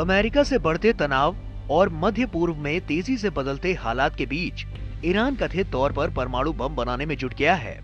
America से बढ़ते तनाव और मध्य पूर्व में तेजी से बदलते हालात के बीच ईरान कथित तौर पर परमाणु बम बनाने में जुट गया है।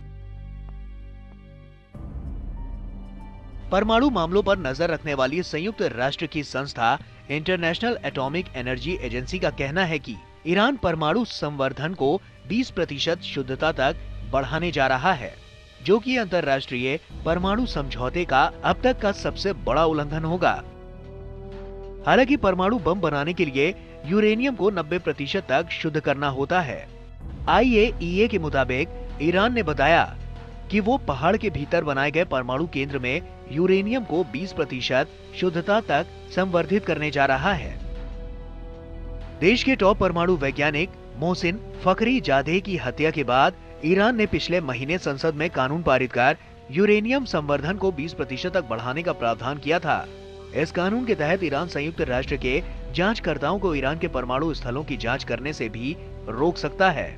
परमाणु मामलों पर नजर रखने वाली संयुक्त राष्ट्र की संस्था इंटरनेशनल एटॉमिक एनर्जी एजेंसी का कहना है कि ईरान परमाणु संवर्धन को 20% शुद्धता तक बढ़ाने जा रहा है, जो कि अंतर्राष्ट्रीय परमाणु समझौते का अब तक का सबसे बड़ा उल्लंघन होगा। हालांकि परमाणु बम बनाने के लिए यूरेनियम को 90% तक शुद्ध करना होता है। IAEA के मुताबिक ईरान ने बताया कि वो पहाड़ के भीतर बनाए गए परमाणु केंद्र में यूरेनियम को 20% शुद्धता तक संवर्धित करने जा रहा है। देश के टॉप परमाणु वैज्ञानिक मोहसिन फखरीजादे की हत्या के बाद ईरान ने पिछले महीने संसद में कानून पारित कर यूरेनियम संवर्धन को 20% तक बढ़ाने का प्रावधान किया था। इस कानून के तहत ईरान संयुक्त राष्ट्र के जांचकर्ताओं को ईरान के परमाणु स्थलों की जांच करने से भी रोक सकता है।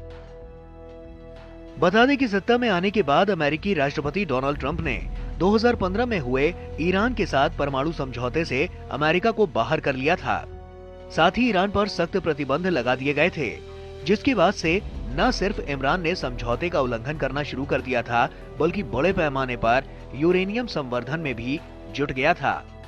बता दें कि सत्ता में आने के बाद अमेरिकी राष्ट्रपति डोनाल्ड ट्रंप ने 2015 में हुए ईरान के साथ परमाणु समझौते से अमेरिका को बाहर कर लिया था। साथ ही ईरान पर सख्त प्रतिबंध लगा दिए गए थे, जिसके बाद से न सिर्फ इमरान ने समझौते का उल्लंघन करना शुरू कर दिया था, बल्कि बड़े पैमाने पर यूरेनियम संवर्धन में भी जुट गया था।